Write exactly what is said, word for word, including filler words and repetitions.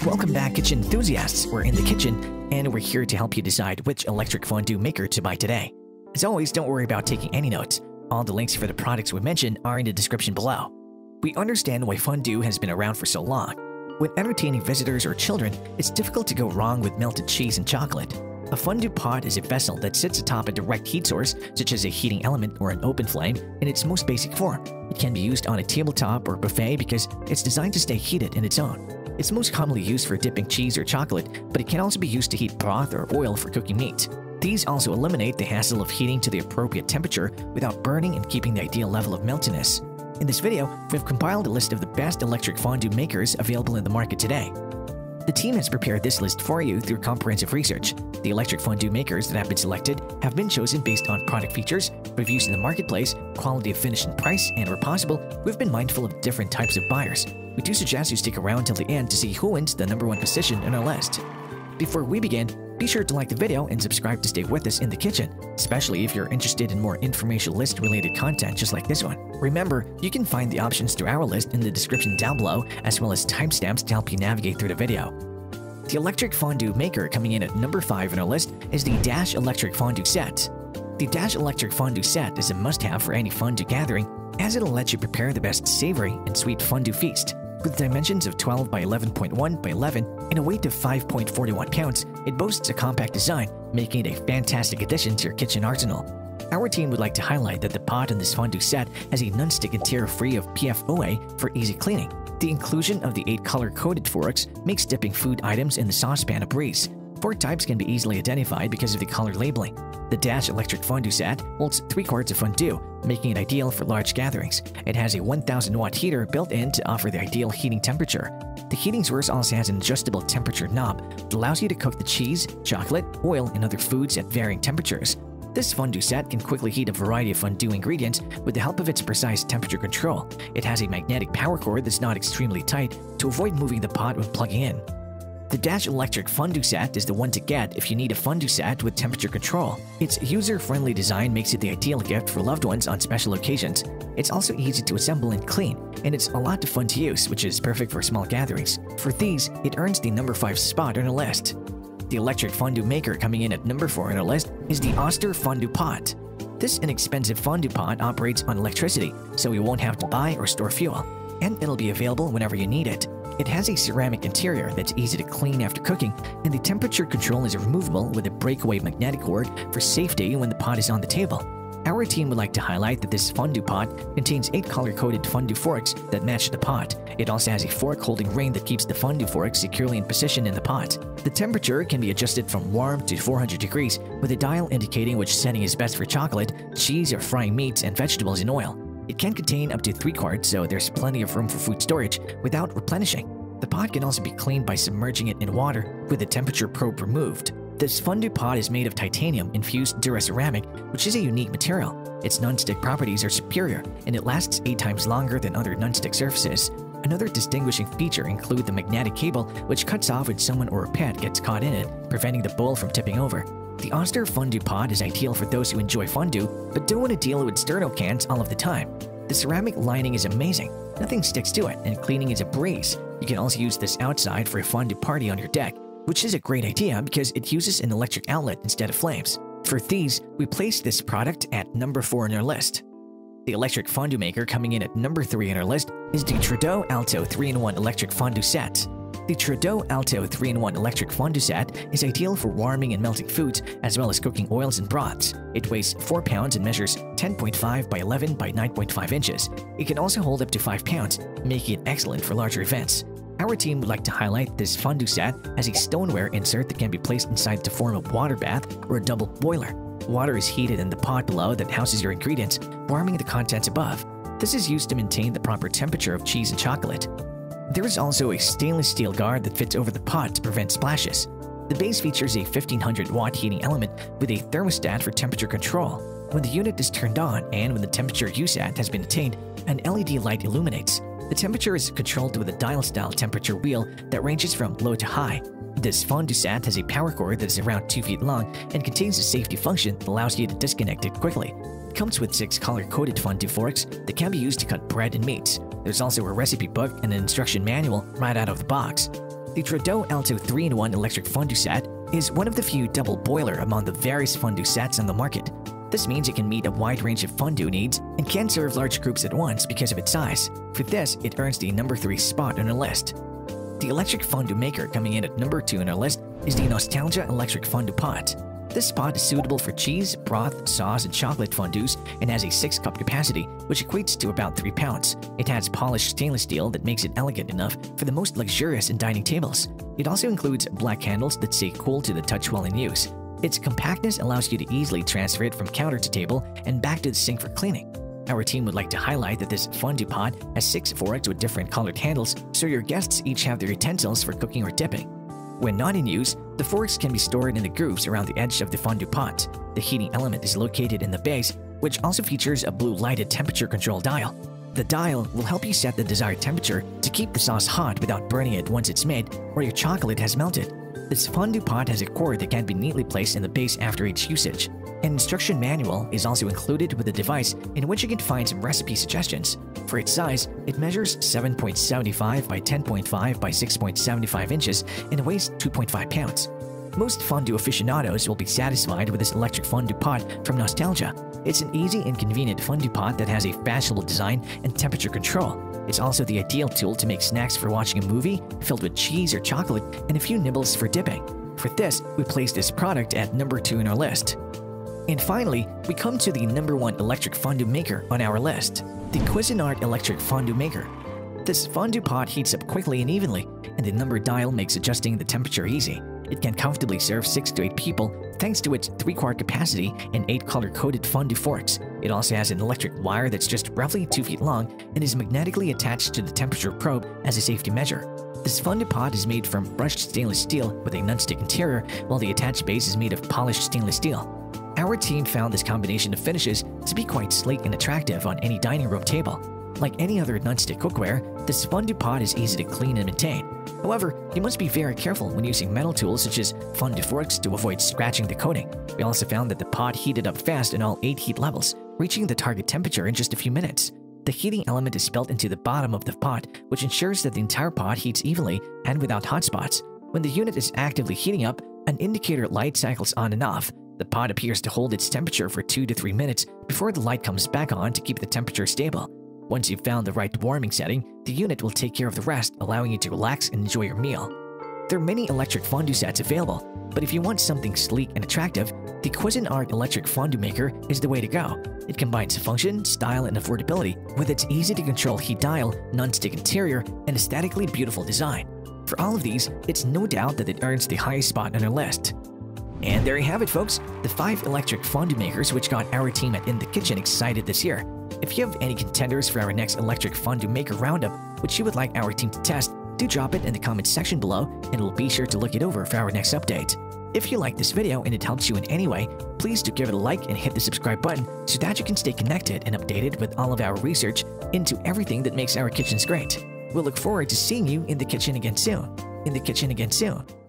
Welcome back, kitchen enthusiasts. We're in the kitchen, and we're here to help you decide which electric fondue maker to buy today. As always, don't worry about taking any notes. All the links for the products we mentioned are in the description below. We understand why fondue has been around for so long. When entertaining visitors or children, it's difficult to go wrong with melted cheese and chocolate. A fondue pot is a vessel that sits atop a direct heat source, such as a heating element or an open flame, in its most basic form. It can be used on a tabletop or buffet because it's designed to stay heated in its own. It's most commonly used for dipping cheese or chocolate, but it can also be used to heat broth or oil for cooking meat. These also eliminate the hassle of heating to the appropriate temperature without burning and keeping the ideal level of meltiness. In this video, we've compiled a list of the best electric fondue makers available in the market today. The team has prepared this list for you through comprehensive research. The electric fondue makers that have been selected have been chosen based on product features, reviews in the marketplace, quality of finish and price, and where possible, we've been mindful of different types of buyers. We do suggest you stick around till the end to see who wins the number one position in our list. Before we begin, be sure to like the video and subscribe to stay with us in the kitchen, especially if you're interested in more informational list-related content just like this one. Remember, you can find the options to our list in the description down below, as well as timestamps to help you navigate through the video. The electric fondue maker coming in at number five on our list is the Dash Electric Fondue Set. The Dash Electric Fondue Set is a must-have for any fondue gathering, as it'll let you prepare the best savory and sweet fondue feast. With dimensions of twelve by eleven point one by eleven and a weight of five point four one pounds, it boasts a compact design, making it a fantastic addition to your kitchen arsenal. Our team would like to highlight that the pot in this fondue set has a non-stick interior free of P F O A for easy cleaning. The inclusion of the eight color-coded forks makes dipping food items in the saucepan a breeze. Fork types can be easily identified because of the color labeling. The Dash Electric Fondue Set holds three quarts of fondue, making it ideal for large gatherings. It has a one thousand watt heater built in to offer the ideal heating temperature. The heating source also has an adjustable temperature knob that allows you to cook the cheese, chocolate, oil, and other foods at varying temperatures. This fondue set can quickly heat a variety of fondue ingredients with the help of its precise temperature control. It has a magnetic power cord that's not extremely tight to avoid moving the pot when plugging in. The Dash Electric Fondue Set is the one to get if you need a fondue set with temperature control. Its user-friendly design makes it the ideal gift for loved ones on special occasions. It's also easy to assemble and clean, and it's a lot of fun to use, which is perfect for small gatherings. For these, it earns the number five spot on our list. The electric fondue maker coming in at number four on our list is the Oster Fondue Pot. This inexpensive fondue pot operates on electricity, so you won't have to buy or store fuel, and it'll be available whenever you need it. It has a ceramic interior that's easy to clean after cooking, and the temperature control is removable with a breakaway magnetic cord for safety when the pot is on the table. Our team would like to highlight that this fondue pot contains eight color-coded fondue forks that match the pot. It also has a fork-holding ring that keeps the fondue forks securely in position in the pot. The temperature can be adjusted from warm to four hundred degrees, with a dial indicating which setting is best for chocolate, cheese, or frying meats and vegetables in oil. It can contain up to three quarts, so there's plenty of room for food storage without replenishing. The pot can also be cleaned by submerging it in water with the temperature probe removed. This fondue pot is made of titanium-infused duraceramic, which is a unique material. Its non-stick properties are superior, and it lasts eight times longer than other non-stick surfaces. Another distinguishing feature includes the magnetic cable, which cuts off when someone or a pet gets caught in it, preventing the bowl from tipping over. The Oster Fondue Pot is ideal for those who enjoy fondue, but don't want to deal with sterno cans all of the time. The ceramic lining is amazing. Nothing sticks to it, and cleaning is a breeze. You can also use this outside for a fondue party on your deck, which is a great idea because it uses an electric outlet instead of flames. For these, we placed this product at number four on our list. The electric fondue maker coming in at number three on our list is the Trudeau Alto three in one Electric Fondue Set. The Trudeau Alto three in one Electric Fondue Set is ideal for warming and melting foods, as well as cooking oils and broths. It weighs four pounds and measures ten point five by eleven by nine point five inches. It can also hold up to five pounds, making it excellent for larger events. Our team would like to highlight this fondue set as a stoneware insert that can be placed inside to form a water bath or a double boiler. Water is heated in the pot below that houses your ingredients, warming the contents above. This is used to maintain the proper temperature of cheese and chocolate. There is also a stainless steel guard that fits over the pot to prevent splashes. The base features a fifteen hundred watt heating element with a thermostat for temperature control. When the unit is turned on and when the temperature you set has been attained, an L E D light illuminates. The temperature is controlled with a dial-style temperature wheel that ranges from low to high. This fondue set has a power cord that is around two feet long and contains a safety function that allows you to disconnect it quickly. It comes with six color-coded fondue forks that can be used to cut bread and meats. There's also a recipe book and an instruction manual right out of the box. The Trudeau Alto three in one electric fondue set is one of the few double boiler among the various fondue sets on the market. This means it can meet a wide range of fondue needs and can serve large groups at once because of its size. For this, it earns the number three spot on our list. The electric fondue maker coming in at number two on our list is the Nostalgia Electric Fondue Pot. This pot is suitable for cheese, broth, sauce, and chocolate fondues and has a six cup capacity, which equates to about three pounds. It has polished stainless steel that makes it elegant enough for the most luxurious in dining tables. It also includes black handles that stay cool to the touch while in use. Its compactness allows you to easily transfer it from counter to table and back to the sink for cleaning. Our team would like to highlight that this fondue pot has six forks with different colored handles, so your guests each have their utensils for cooking or dipping. When not in use, the forks can be stored in the grooves around the edge of the fondue pot. The heating element is located in the base, which also features a blue lighted temperature control dial. The dial will help you set the desired temperature to keep the sauce hot without burning it once it's made or your chocolate has melted. This fondue pot has a cord that can be neatly placed in the base after each usage. An instruction manual is also included with the device in which you can find some recipe suggestions. For its size, it measures seven point seven five by ten point five by six point seven five inches and weighs two point five pounds. Most fondue aficionados will be satisfied with this electric fondue pot from Nostalgia. It's an easy and convenient fondue pot that has a fashionable design and temperature control. It's also the ideal tool to make snacks for watching a movie filled with cheese or chocolate and a few nibbles for dipping. For this, we place this product at number two in our list. And finally, we come to the number one electric fondue maker on our list, the Cuisinart Electric Fondue Maker. This fondue pot heats up quickly and evenly, and the number dial makes adjusting the temperature easy. It can comfortably serve six to eight people thanks to its three quart capacity and eight color-coded fondue forks. It also has an electric wire that's just roughly two feet long and is magnetically attached to the temperature probe as a safety measure. This fondue pot is made from brushed stainless steel with a nonstick interior, while the attached base is made of polished stainless steel. Our team found this combination of finishes to be quite sleek and attractive on any dining room table. Like any other nonstick cookware, this fondue pot is easy to clean and maintain. However, you must be very careful when using metal tools such as fondue forks to avoid scratching the coating. We also found that the pot heated up fast in all eight heat levels, reaching the target temperature in just a few minutes. The heating element is built into the bottom of the pot, which ensures that the entire pot heats evenly and without hot spots. When the unit is actively heating up, an indicator light cycles on and off. The pot appears to hold its temperature for two to three minutes before the light comes back on to keep the temperature stable. Once you've found the right warming setting, the unit will take care of the rest, allowing you to relax and enjoy your meal. There are many electric fondue sets available, but if you want something sleek and attractive, the Cuisinart Electric Fondue Maker is the way to go. It combines function, style, and affordability with its easy-to-control heat dial, non-stick interior, and aesthetically beautiful design. For all of these, it's no doubt that it earns the highest spot on our list. And there you have it, folks, the five electric fondue makers which got our team at In the Kitchen excited this year. If you have any contenders for our next electric fondue maker roundup which you would like our team to test, do drop it in the comments section below and we'll be sure to look it over for our next update. If you like this video and it helps you in any way, please do give it a like and hit the subscribe button so that you can stay connected and updated with all of our research into everything that makes our kitchens great. We'll look forward to seeing you in the kitchen again soon. In the kitchen again soon.